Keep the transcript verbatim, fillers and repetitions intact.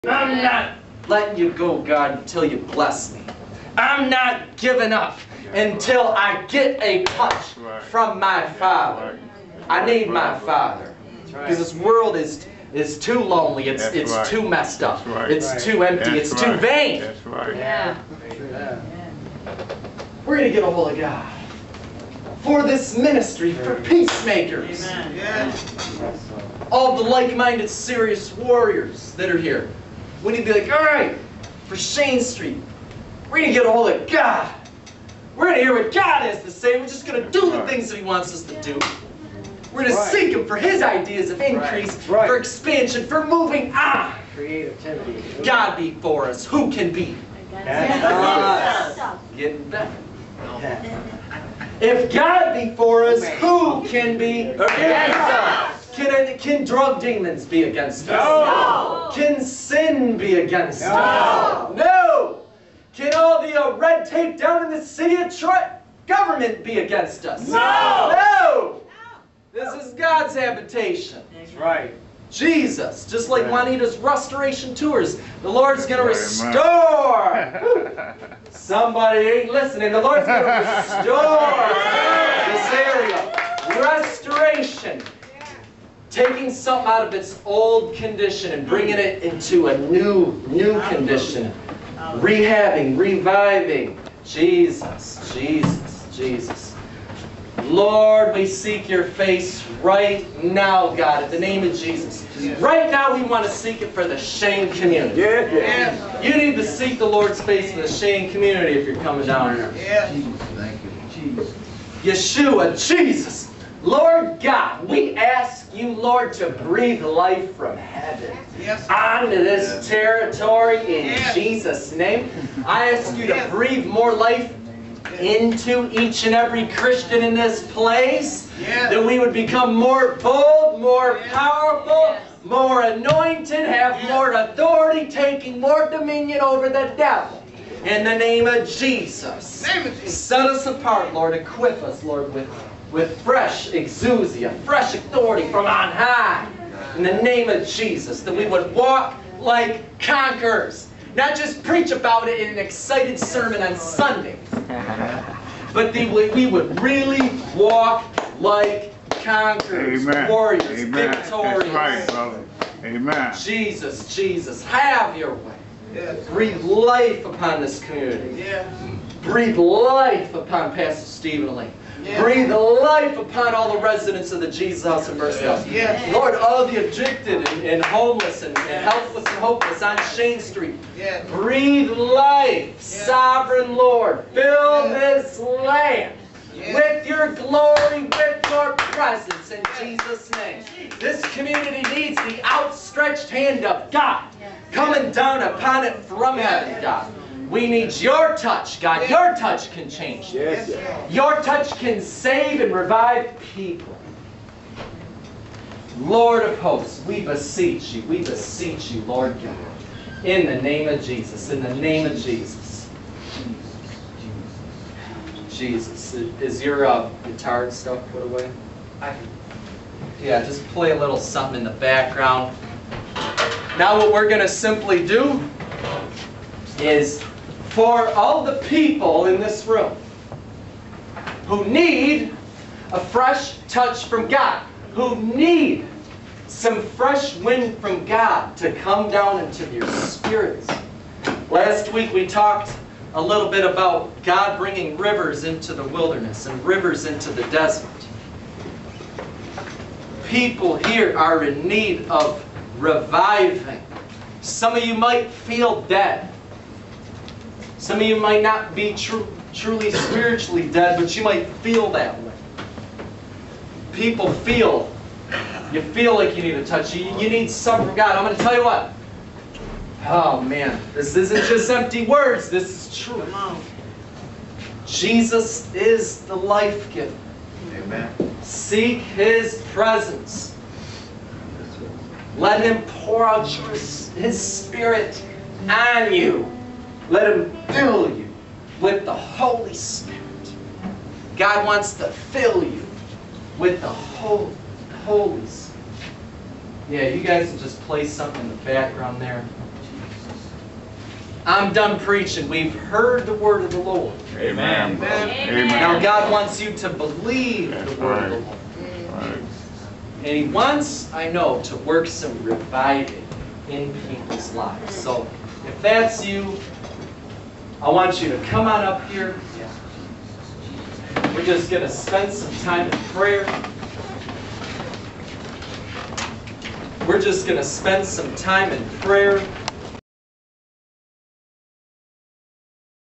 I'm not letting you go, God, until you bless me. I'm not giving up until I get a touch from my Father. I need my Father. Because this world is is too lonely. It's That's it's right. too messed up. That's right. It's too empty. That's it's too right. vain. That's right. Yeah. We're going to get a hold of God. For this ministry, for peacemakers. Amen. All the like-minded, serious warriors that are here. We need to be like, all right, for Shane Street, we're going to get a hold of God. We're going to hear what God has to say. We're just going to do the things that He wants us to do. We're going to Right. seek Him for His ideas of increase, Right. for expansion, for moving on. Creativity. God be for us. Who can be? Yes. Getting better. If God be for us, who can be against us? Can, can drug demons be against us? No. Can sin be against No. us? No. Can all the uh, red tape down in the city of Troy government be against us? No. No. This is God's habitation. That's right. Jesus, just like Right. Juanita's restoration tours, the Lord's going to Amen. restore. Somebody ain't listening. The Lord's going to restore this area. Restoration. Taking something out of its old condition and bringing it into a new, new condition. Rehabbing, reviving. Jesus, Jesus, Jesus. Lord, we seek your face right now, God, in the name of Jesus. Right now, we want to seek it for the Shane community. Yeah, yeah. You need to seek the Lord's face for the Shane community if you're coming down here. Jesus, thank you. Jesus. Yeshua, Jesus, Lord God, we ask you, Lord, to breathe life from heaven Yes. onto this Yes. territory in Yes. Jesus' name. I ask you to breathe more life into each and every Christian in this place, Yes. that we would become more bold, more Yes. powerful, Yes. more anointed, have Yes. more authority, taking more dominion over the devil. In the name of Jesus. Name of Jesus. Set us apart, Lord. Equip us, Lord, with, with fresh exousia, fresh authority from on high. In the name of Jesus, that we would walk like conquerors. Not just preach about it in an excited sermon on Sunday, but that we we would really walk like conquerors, Amen. warriors, Amen. victorious. That's right, brother. Amen. Jesus, Jesus, have your way. Yes. Breathe life upon this community. Yeah. Breathe life upon Pastor Stephen Lee. Yeah. Breathe life upon all the residents of the Jesus House of Mercy House. Yes. Lord, all the addicted and, and homeless and, and helpless and hopeless on Shane Street. Yes. Breathe life, sovereign Lord. Fill Yes. this land Yes. with your glory, with your presence in Jesus' name. This community needs the outstretched hand of God coming down upon it from heaven, God. We need your touch, God. Your touch can change. Yes, Yes. yes. Your touch can save and revive people. Lord of hosts, we beseech you. We beseech you, Lord God. In the name of Jesus. In the name of Jesus. Jesus. Is your uh, guitar and stuff put away? I can. Yeah, just play a little something in the background. Now what we're going to simply do is, for all the people in this room who need a fresh touch from God, who need some fresh wind from God to come down into your spirits. Last week we talked a little bit about God bringing rivers into the wilderness and rivers into the desert. People here are in need of reviving. Some of you might feel dead. Some of you might not be tru truly spiritually dead, but you might feel that way. People feel, you feel like you need a touch. You, you need something from God. I'm going to tell you what. Oh man, this isn't just empty words. This is true. Jesus is the life giver. Amen. Seek His presence. Let Him pour out His, His Spirit on you. Let Him fill you with the Holy Spirit. God wants to fill you with the Holy, Holy Spirit. Yeah, you guys can just play something in the background there. I'm done preaching. We've heard the word of the Lord. Amen. Amen. Now Amen. God wants you to believe That's the word of the right. Lord. Right. And He wants, I know, to work some reviving in people's lives. So if that's you, I want you to come on up here. We're just going to spend some time in prayer. We're just going to spend some time in prayer.